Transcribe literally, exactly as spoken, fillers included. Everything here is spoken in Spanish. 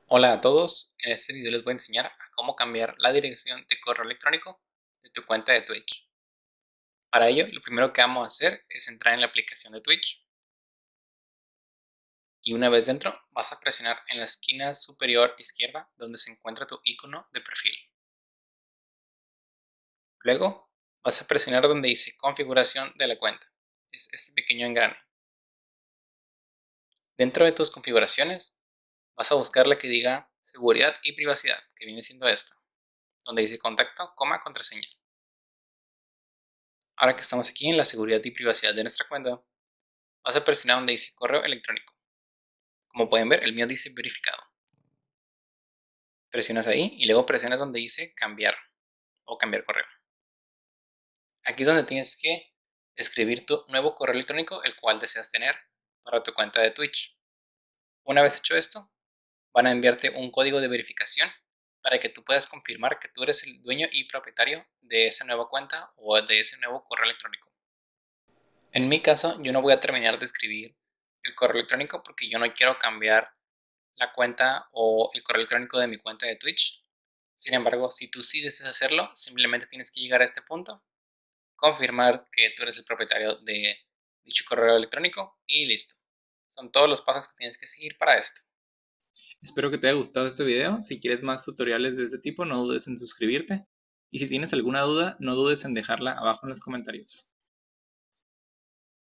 Hola a todos, en este video les voy a enseñar a cómo cambiar la dirección de correo electrónico de tu cuenta de Twitch. Para ello, lo primero que vamos a hacer es entrar en la aplicación de Twitch y una vez dentro vas a presionar en la esquina superior izquierda donde se encuentra tu icono de perfil. Luego vas a presionar donde dice configuración de la cuenta, es este pequeño engrane. Dentro de tus configuraciones vas a buscar la que diga seguridad y privacidad, que viene siendo esto, donde dice contacto, coma, contraseña. Ahora que estamos aquí en la seguridad y privacidad de nuestra cuenta, vas a presionar donde dice correo electrónico. Como pueden ver, el mío dice verificado. Presionas ahí y luego presionas donde dice cambiar o cambiar correo. Aquí es donde tienes que escribir tu nuevo correo electrónico, el cual deseas tener para tu cuenta de Twitch. Una vez hecho esto, van a enviarte un código de verificación para que tú puedas confirmar que tú eres el dueño y propietario de esa nueva cuenta o de ese nuevo correo electrónico. En mi caso, yo no voy a terminar de escribir el correo electrónico porque yo no quiero cambiar la cuenta o el correo electrónico de mi cuenta de Twitch. Sin embargo, si tú sí deseas hacerlo, simplemente tienes que llegar a este punto, confirmar que tú eres el propietario de dicho correo electrónico y listo. Son todos los pasos que tienes que seguir para esto. Espero que te haya gustado este video. Si quieres más tutoriales de este tipo, no dudes en suscribirte. Y si tienes alguna duda, no dudes en dejarla abajo en los comentarios.